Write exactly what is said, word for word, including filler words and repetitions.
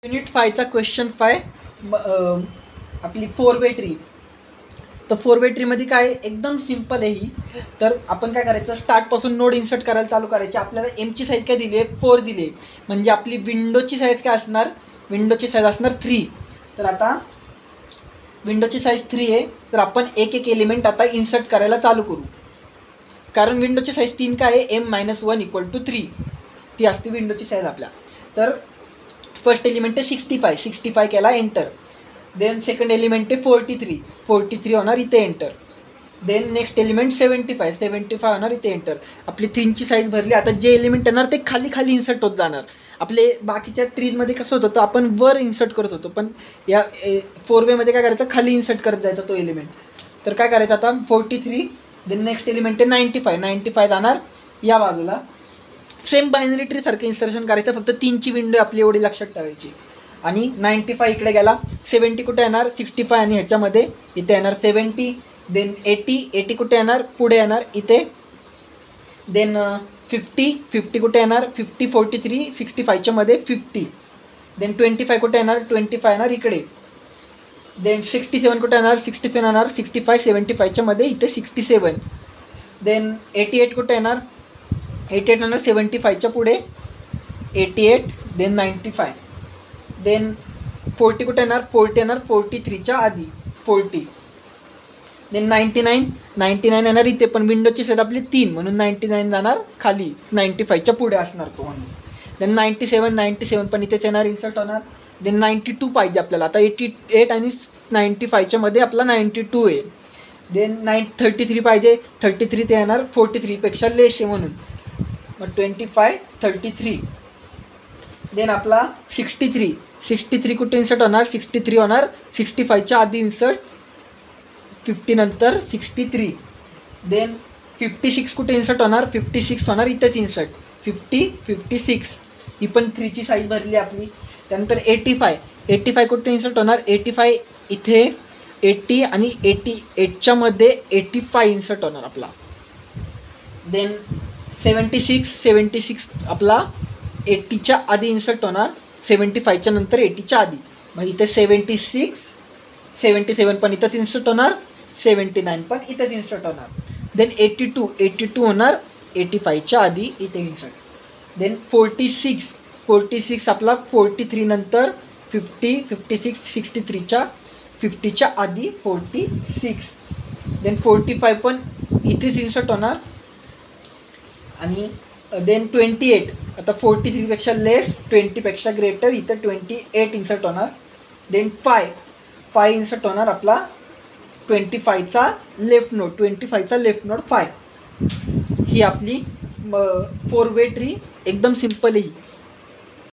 Unit फायचा question five आपली four way tree. तर फोर वे ट्रीमध्ये काय एकदम सिम्पल आहे ही. तर आपण काय करायचं, स्टार्टपासून नोड इन्सर्ट करायला चालू करायचे. आपल्याला एमची साईज काय दिली आहे, फोर दिली आहे. म्हणजे आपली विंडोची साईज काय असणार, विंडोची साईज असणार थ्री. तर आता विंडोची साईज थ्री आहे. तर आपण एक एक एलिमेंट आता इन्सर्ट करायला चालू करू. कारण विंडोची साईज तीन काय आहे, M minus one equal to three ती असते विंडोची साईज आपल्या. तर फर्स्ट एलिमेंट आहे सिक्स्टी फाय सिक्स्टी फाय केला एंटर. देन सेकंड एलिमेंट आहे फोर्टी थ्री फोर्टी थ्री होणार इथे enter. Then next element seventy five seventy five होणार इथे एंटर. आपली तीनची साईज भरली. आता जे एलिमेंट येणार ते खाली खाली इन्सर्ट होत जाणार. आपले बाकीच्या ट्रीजमध्ये कसं होतं, तर आपण वर इन्सर्ट करत होतो, पण या फोर वेमध्ये काय करायचं, खाली इन्सर्ट करत जायचा तो एलिमेंट. तर काय करायचं आता forty three. Then next element आहे नाईंटी फाय नाईंटी फाय जाणार या बाजूला. सेम बायनरी ट्री सारखं इन्सर्शन करायचं, फक्त तीनची विंडो आपली एवढी लक्षात ठेवायची. आणि नाईंटी फाय इकडे गेला. सेवन्टी कुठे येणार, सिक्स्टी फाय आणि ह्याच्यामध्ये इथे येणार सेवन्टी. देन एटी एटी कुठे येणार, पुढे येणार इथे. देन फिफ्टी फिफ्टी कुठे येणार, फिफ्टी फोर्टी थ्री सिक्स्टी फायच्या मध्ये फिफ्टी. देन ट्वेंटी फाय कुठे येणार, ट्वेंटी फाय येणार इकडे. देन सिक्स्टी सेवन कुठे येणार, सिक्स्टी सेवन येणार सिक्स्टी फाय सेवन्टी फायच्या मध्ये इथे sixty seven. Then eighty eight कुठे येणार, एटी एट येणार सेवन्टी फायच्या पुढे eighty eight. Then ninety five. Then forty कुठे येणार, फोर्टी येणार फोर्टी थ्रीच्या आधी forty. Then ninety nine ninety nine येणार इथे, पण विंडोची साईज आपली तीन म्हणून नाईंटी नाईन जाणार खाली, नाईंटी फायच्या पुढे असणार तो म्हणून. Then ninety seven ninety seven पण इथेच येणार, इन्सर्ट होणार. देन नाईंटी टू पाहिजे आपल्याला. आता एटी एट आणि नाईंटी फायच्या मध्ये आपला नाईंटी टू आहे. देन नाईन थर्टी थ्री पाहिजे, थर्टी थ्री ते येणार फोर्टी थ्रीपेक्षा लेस आहे म्हणून, मग twenty five thirty three. Then आपला सिक्स्टी थ्री सिक्स्टी थ्री कुठे इन्सर्ट होणार, सिक्स्टी थ्री होणार सिक्स्टी फायच्या आधी इन्सर्ट, फिफ्टी नंतर sixty three. Then fifty six कुठे इन्सर्ट होणार, फिफ्टी सिक्स होणार इथेच इन्सर्ट, फिफ्टी फिफ्टी सिक्स. ही पण थ्रीची साईज भरली आपली. त्यानंतर एटी फाय एटी फाय कुठे इन्सर्ट होणार, एटी फाय इथे एटी आणि एटी एटच्या मध्ये एटी फाय इन्सर्ट होणार आपला. Then seventy six seventy six आपला एटीच्या आधी इन्सर्ट होणार, सेवन्टी फायच्या नंतर एटीच्या आधी. मग इथे सेवन्टी सिक्स सेवन्टी सेवन पण इथंच इन्सर्ट होणार, सेवन्टी नाईन पण इथंच इन्सर्ट होणार. Then eighty two eighty two होणार एटी फायच्या आधी इथे insert. Then forty six forty six आपला फोर्टी थ्री नंतर फिफ्टी फिफ्टी सिक्स सिक्स्टी थ्रीच्या फिफ्टीच्या आधी forty six. Then forty five पण इथेच इन्सर्ट होणार. आणि देन ट्वेंटी एट आता फोर्टी थ्रीपेक्षा लेस ट्वेंटीपेक्षा ग्रेटर इथं ट्वेंटी एट इन्सर्ट होणार. देन फाय फाय इन्सर्ट होणार आपला ट्वेंटी फायचा लेफ्ट नोड ट्वेंटी फायचा लेफ्ट नोड फाय. ही आपली फोर वे ट्री एकदम सिम्पल आहे.